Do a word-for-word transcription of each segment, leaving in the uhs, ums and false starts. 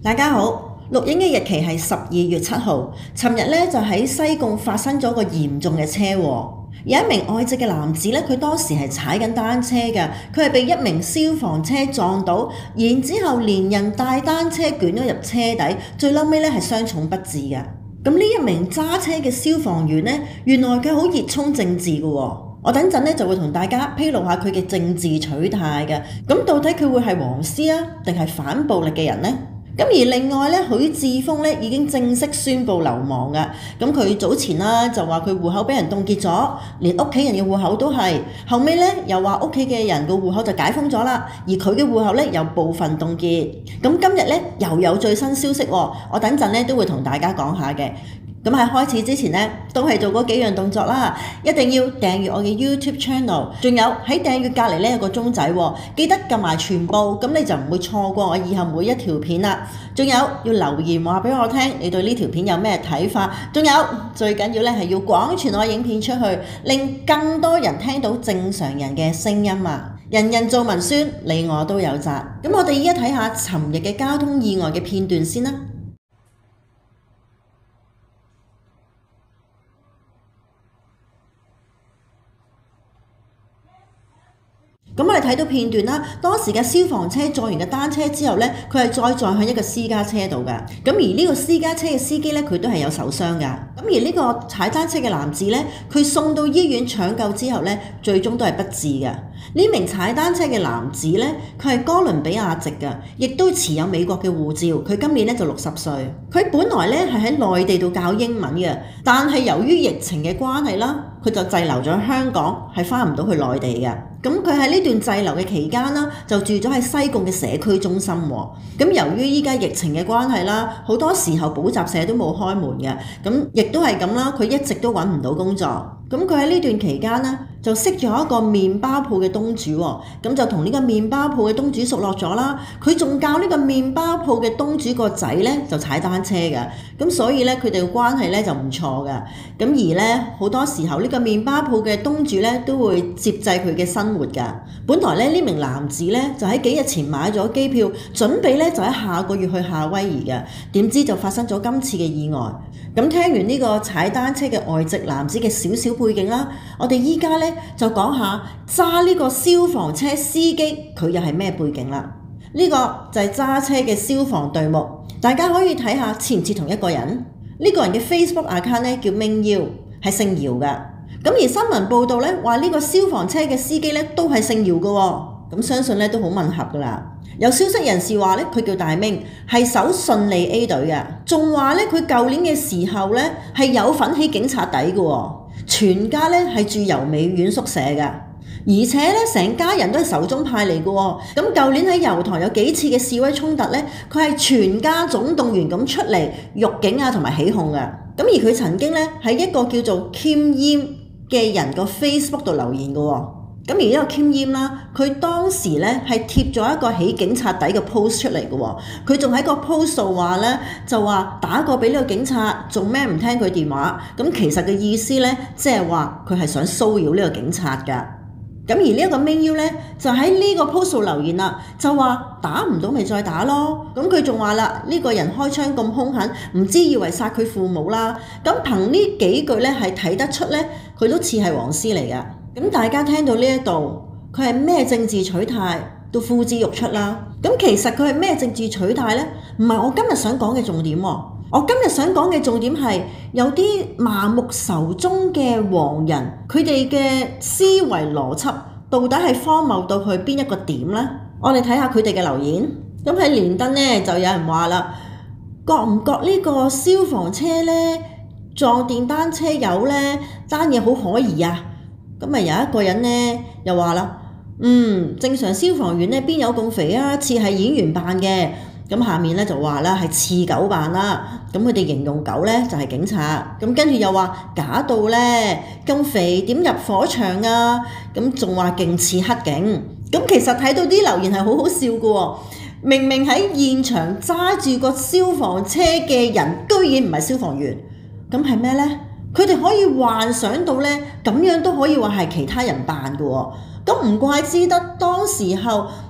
大家好，錄影嘅日期係十二月七號。尋日咧就喺西貢發生咗個嚴重嘅車禍，有一名外籍嘅男子咧，佢當時係踩緊單車嘅，佢係被一名消防車撞到，然之後連人帶單車捲咗入車底，最嬲尾咧係傷重不治嘅。咁呢一名揸車嘅消防員咧，原來佢好熱衷政治嘅喎。我等陣咧就會同大家披露下佢嘅政治取態嘅。咁到底佢會係黃絲啊，定係反暴力嘅人呢？咁而另外咧，許智峰咧已經正式宣布流亡嘅。咁佢早前啦就話佢戶口俾人凍結咗，連屋企人嘅戶口都係。後尾咧又話屋企嘅人個戶口就解封咗啦，而佢嘅戶口咧有部分凍結。咁今日咧又有最新消息喎，我等陣咧都會同大家講下嘅。咁喺開始之前呢，都係做嗰幾樣動作啦，一定要訂閱我嘅 YouTube channel， 仲有喺訂閱隔離呢有個鐘仔喎，記得撳埋全部，咁你就唔會錯過我以後每一條片啦。仲有要留言話俾我聽，你對呢條片有咩睇法？仲有最緊要咧係要廣傳我影片出去，令更多人聽到正常人嘅聲音啊！人人做文宣，你我都有責。咁我哋依家睇下尋日嘅交通意外嘅片段先啦。咁我哋睇到片段啦，當時嘅消防車撞完嘅單車之後呢，佢係再撞向一個私家車度㗎。咁而呢個私家車嘅司機呢，佢都係有受傷㗎。咁而呢個踩單車嘅男子呢，佢送到醫院搶救之後呢，最終都係不治㗎。呢名踩單車嘅男子呢，佢係哥倫比亞籍㗎，亦都持有美國嘅護照。佢今年呢就六十歲。佢本來呢係喺內地度教英文嘅，但係由於疫情嘅關係啦，佢就滯留咗香港，係返唔到去內地嘅。咁佢喺呢段滯留嘅期間啦，就住咗喺西貢嘅社區中心喎。咁由於依家疫情嘅關係啦，好多時候補習社都冇開門嘅，咁亦都係咁啦。佢一直都揾唔到工作。咁佢喺呢段期間呢，就識咗一個麵包鋪嘅東主喎，咁就同呢個麵包鋪嘅東主熟絡咗啦。佢仲教呢個麵包鋪嘅東主個仔呢，就踩單車嘅，咁所以呢，佢哋嘅關係呢就唔錯嘅。咁而呢，好多時候呢個麵包鋪嘅東主呢，都會接濟佢嘅生活㗎。本來呢，呢名男子呢，就喺幾日前買咗機票，準備呢，就喺下個月去夏威夷嘅，點知就發生咗今次嘅意外。咁聽完呢個踩單車嘅外籍男子嘅少少背景啦，我哋依家呢就講下揸呢個消防車司機佢又係咩背景啦？呢個就係揸車嘅消防隊目，大家可以睇下似唔似同一個人？呢個人嘅 Facebook account 呢叫 Ming Yiu， 係姓姚嘅。咁而新聞報道呢話呢個消防車嘅司機呢都係姓姚嘅喎，咁相信呢都好吻合㗎啦。有消息人士話咧，佢叫大明，係守順利 A 隊嘅，仲話咧佢舊年嘅時候咧係有份起警察底嘅喎，全家咧係住由美院宿舍嘅，而且咧成家人都係仇中派嚟嘅喎。咁舊年喺油塘有幾次嘅示威衝突咧，佢係全家總動員咁出嚟辱警啊同埋起哄嘅。咁而佢曾經咧喺一個叫做 Kim Yim 嘅人個 Facebook 度留言嘅喎。咁而呢個 Kim Yim 啦，佢當時咧係貼咗一個起警察底嘅 post 出嚟嘅喎，佢仲喺個 post 度話咧就話打過俾呢個警察，做咩唔聽佢電話？咁其實嘅意思咧，即係話佢係想騷擾呢個警察㗎。咁而呢一個 Ming Yiu 咧就喺呢個 post 度留言啦，就話打唔到咪再打咯。咁佢仲話啦，呢個人開槍咁兇狠，唔知以為殺佢父母啦。咁憑呢幾句咧係睇得出咧，佢都似係黃絲嚟㗎。咁大家聽到呢一度，佢係咩政治取態都呼之欲出啦。咁其實佢係咩政治取態呢？唔係我今日想講嘅重點喎。我今日想講嘅重點係有啲麻木仇中嘅黃人，佢哋嘅思維邏輯到底係荒謬到去邊一個點呢？我哋睇下佢哋嘅留言。咁喺連登呢，就有人話啦，覺唔覺呢個消防車呢撞電單車友呢單嘢好可疑啊？咁咪有一個人呢，又話啦，嗯，正常消防員呢邊有咁肥啊？似係演員扮嘅。咁下面呢就話啦，係似狗扮啦。咁佢哋形容狗呢就係警察。咁跟住又話假到呢咁肥點入火場啊？咁仲話勁似黑警。咁其實睇到啲留言係好好笑嘅喎。明明喺現場揸住個消防車嘅人，居然唔係消防員。咁係咩呢？佢哋可以幻想到呢，咁樣都可以話係其他人扮嘅喎。咁唔怪之得當時候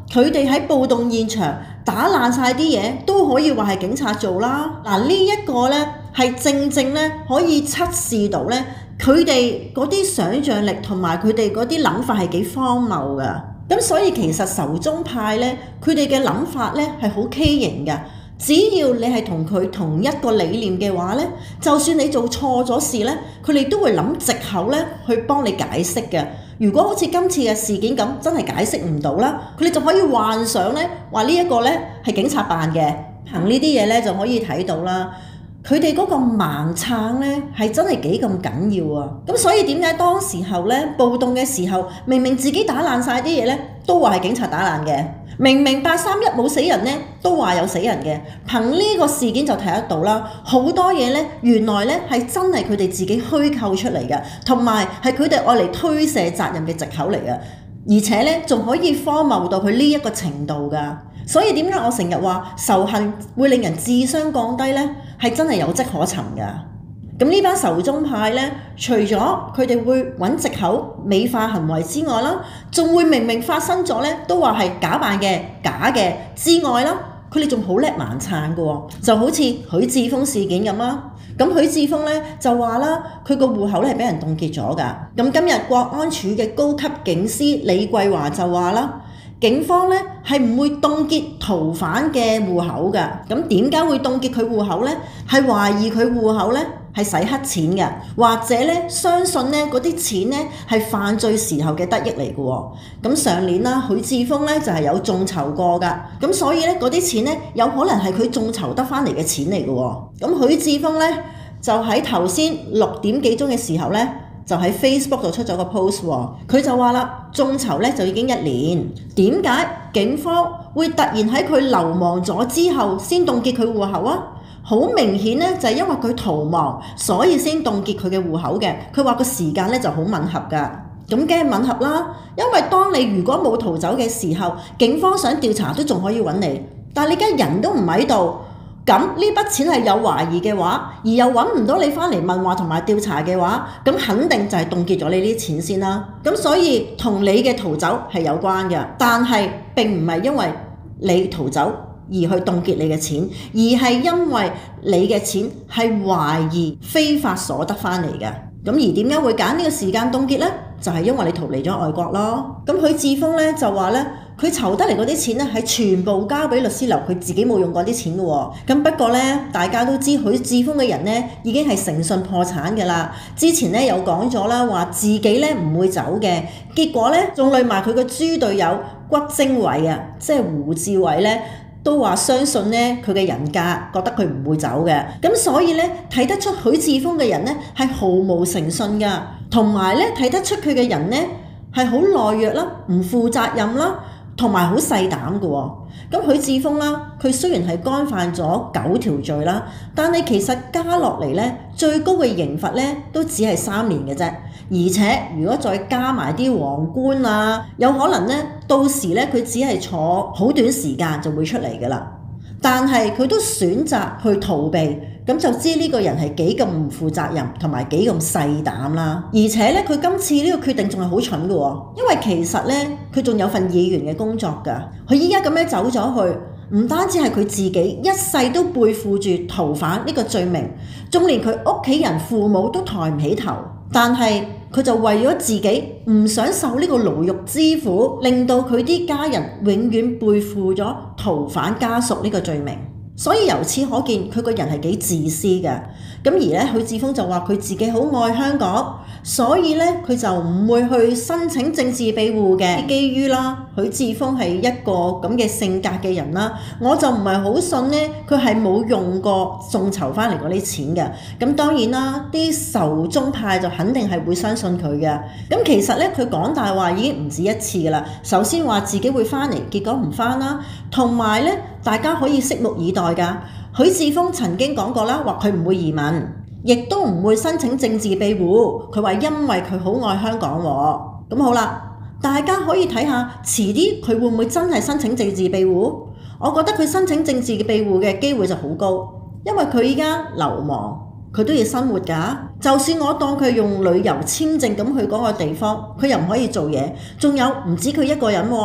佢哋喺暴動現場打爛晒啲嘢，都可以話係警察做啦。嗱，呢一個呢係正正呢可以測試到呢佢哋嗰啲想像力同埋佢哋嗰啲諗法係幾荒謬㗎。咁所以其實仇中派呢，佢哋嘅諗法呢係好畸形㗎。只要你係同佢同一個理念嘅話呢，就算你做錯咗事呢，佢哋都會諗藉口呢去幫你解釋嘅。如果好似今次嘅事件咁，真係解釋唔到啦，佢哋就可以幻想呢話呢一個呢係警察辦嘅，憑呢啲嘢呢就可以睇到啦。佢哋嗰個盲撐呢係真係幾咁緊要啊！咁所以點解當時候呢暴動嘅時候，明明自己打爛晒啲嘢呢，都話係警察打爛嘅。明明八三一冇死人呢，都話有死人嘅。憑呢個事件就睇得到啦，好多嘢呢，原來呢係真係佢哋自己虛構出嚟嘅，同埋係佢哋愛嚟推卸責任嘅藉口嚟嘅，而且呢，仲可以荒謬到佢呢一個程度㗎。所以點解我成日話仇恨會令人智商降低呢？係真係有跡可尋㗎。咁呢班仇中派呢，除咗佢哋會揾藉口美化行為之外啦，仲會明明發生咗呢，都話係假扮嘅、假嘅之外啦，佢哋仲好叻盲撐㗎喎，就好似許智峰事件咁啦。咁許智峰呢，就話啦，佢個戶口咧係俾人凍結咗㗎。咁今日國安處嘅高級警司李桂華就話啦，警方呢係唔會凍結逃犯嘅戶口㗎。咁點解會凍結佢戶口呢？係懷疑佢戶口呢係洗黑錢嘅，或者咧相信咧嗰啲錢咧係犯罪時候嘅得益嚟嘅喎。咁上年啦，許智峰咧就係有眾籌過㗎，咁所以咧嗰啲錢咧有可能係佢眾籌得翻嚟嘅錢嚟嘅喎。咁許智峰咧就喺頭先六點幾鐘嘅時候咧，就喺 Facebook 度出咗個 post 喎，佢就話啦，眾籌咧就已經一年，點解警方會突然喺佢流亡咗之後先凍結佢戶口啊？好明顯咧，就係因為佢逃亡，所以先凍結佢嘅戶口嘅。佢話個時間咧就好吻合㗎，咁梗係吻合啦。因為當你如果冇逃走嘅時候，警方想調查都仲可以揾你，但係你而家人都唔喺度，咁呢筆錢係有懷疑嘅話，而又揾唔到你翻嚟問話同埋調查嘅話，咁肯定就係凍結咗你啲錢先啦。咁所以同你嘅逃走係有關嘅，但係並唔係因為你逃走而去凍結你嘅錢，而係因為你嘅錢係懷疑非法所得翻嚟嘅。咁而點解會揀呢個時間凍結呢？就係因為你逃離咗外國咯。咁許智峰咧就話咧，佢籌得嚟嗰啲錢咧係全部交俾律師樓，佢自己冇用過啲錢嘅喎。咁不過咧，大家都知許智峰嘅人咧已經係誠信破產嘅啦。之前咧有講咗啦，話自己咧唔會走嘅，結果咧仲累埋佢個豬隊友骨精偉啊，即係胡志偉咧。都話相信咧佢嘅人格，覺得佢唔會走嘅，咁所以咧睇得出許智峰嘅人咧係毫無誠信噶，同埋咧睇得出佢嘅人咧係好懦弱啦，唔負責任啦，同埋好細膽嘅喎。咁許智峰啦，佢雖然係干犯咗九條罪啦，但係其實加落嚟咧最高嘅刑罰咧都只係三年嘅啫。而且如果再加埋啲皇冠啊，有可能咧到時咧佢只係坐好短時間就會出嚟㗎啦。但係佢都選擇去逃避，咁就知呢個人係幾咁唔負責任同埋幾咁細膽啦。而且咧佢今次呢個決定仲係好蠢嘅喎，因為其實咧佢仲有份議員嘅工作㗎。佢依家咁樣走咗去，唔單止係佢自己一世都背負住逃犯呢個罪名，仲連佢屋企人父母都抬唔起頭。但係佢就為咗自己唔想受呢個牢獄之苦，令到佢啲家人永遠背負咗逃犯家屬呢個罪名。所以由此可見，佢個人係幾自私嘅。咁而咧，許智峰就話佢自己好愛香港，所以咧佢就唔會去申請政治庇護嘅。基於啦，許智峰係一個咁嘅性格嘅人啦，我就唔係好信咧，佢係冇用過眾籌翻嚟嗰啲錢嘅。咁當然啦，啲仇中派就肯定係會相信佢嘅。咁其實咧，佢講大話已經唔止一次噶啦。首先話自己會翻嚟，結果唔翻啦，同埋咧，大家可以拭目以待㗎。許智峰曾經講過啦，話佢唔會移民，亦都唔會申請政治庇護。佢話因為佢好愛香港喎。咁好啦，大家可以睇下，遲啲佢會唔會真係申請政治庇護？我覺得佢申請政治庇護嘅機會就好高，因為佢依家流亡，佢都要生活㗎。就算我當佢用旅遊簽證咁去嗰個地方，佢又唔可以做嘢，仲有唔止佢一個人喎。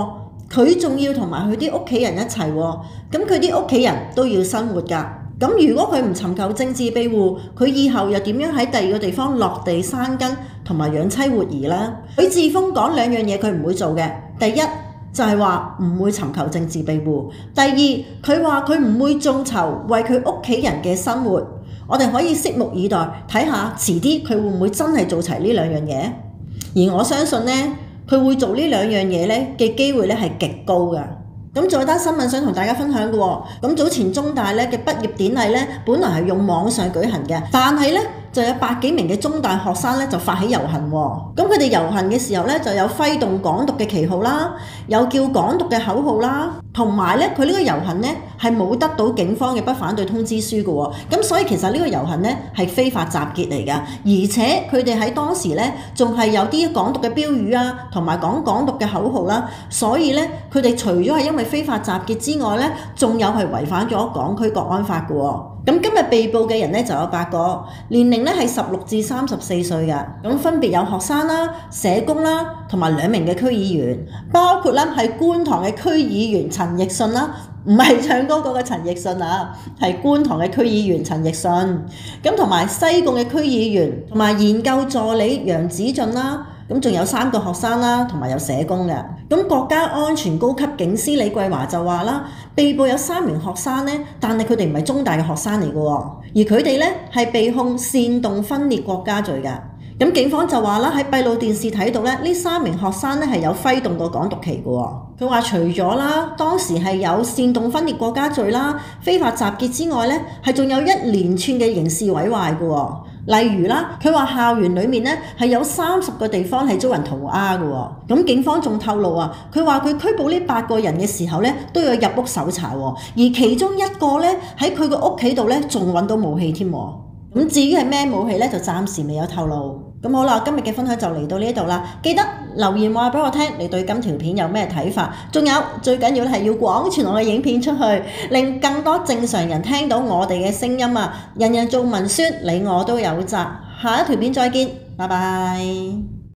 佢仲要同埋佢啲屋企人一齊喎，咁佢啲屋企人都要生活㗎。咁如果佢唔尋求政治庇護，佢以後又點樣喺第二個地方落地生根同埋養妻活兒呢？許智峰講兩樣嘢佢唔會做嘅，第一就係話唔會尋求政治庇護，第二佢話佢唔會眾籌為佢屋企人嘅生活。我哋可以拭目以待，睇下遲啲佢會唔會真係做齊呢兩樣嘢。而我相信呢，佢會做呢兩樣嘢呢嘅機會呢係極高嘅。咁仲有單新聞想同大家分享嘅喎，咁早前中大呢嘅畢業典禮呢，本來係用網上舉行嘅，但係呢就有百幾名嘅中大學生呢就發起遊行喎。咁佢哋遊行嘅時候呢，就有揮動港獨嘅旗號啦，有叫港獨嘅口號啦，同埋呢佢呢個遊行呢係冇得到警方嘅不反對通知書嘅喎。咁所以其實呢個遊行呢係非法集結嚟㗎，而且佢哋喺當時呢仲係有啲港獨嘅標語啊，同埋講港獨嘅口號啦。所以呢佢哋除咗係因為非法集結之外呢，仲有係違反咗港區國安法嘅喎。咁今日被捕嘅人呢就有八個，年齡呢係十六至三十四歲嘅，咁分別有學生啦、社工啦，同埋兩名嘅區議員，包括咧係觀塘嘅區議員陳奕迅啦，唔係唱歌嗰個陳奕迅啊，係觀塘嘅區議員陳奕迅，咁同埋西貢嘅區議員，同埋研究助理楊子俊啦。咁仲有三個學生啦，同埋有社工嘅。咁國家安全高級警司李桂華就話啦，被捕有三名學生呢，但係佢哋唔係中大嘅學生嚟嘅喎，而佢哋呢係被控煽動分裂國家罪嘅。咁警方就話啦，喺閉路電視睇到咧，呢三名學生呢係有揮動過港獨旗嘅喎。佢話除咗啦，當時係有煽動分裂國家罪啦、非法集結之外呢，係仲有一連串嘅刑事毀壞嘅喎。例如啦，佢話校園裡面呢係有三十個地方係遭人塗鴉嘅喎。咁警方仲透露啊，佢話佢拘捕呢八個人嘅時候呢，都有入屋搜查喎，而其中一個呢，喺佢個屋企度呢，仲揾到武器添。咁至於係咩武器呢，就暫時未有透露。咁好啦，今日嘅分享就嚟到呢度啦。記得留言話俾我聽，你對今條片有咩睇法？仲有最緊要係要廣傳我嘅影片出去，令更多正常人聽到我哋嘅聲音啊！人人做文宣，你我都有責。下一條片再見，拜拜。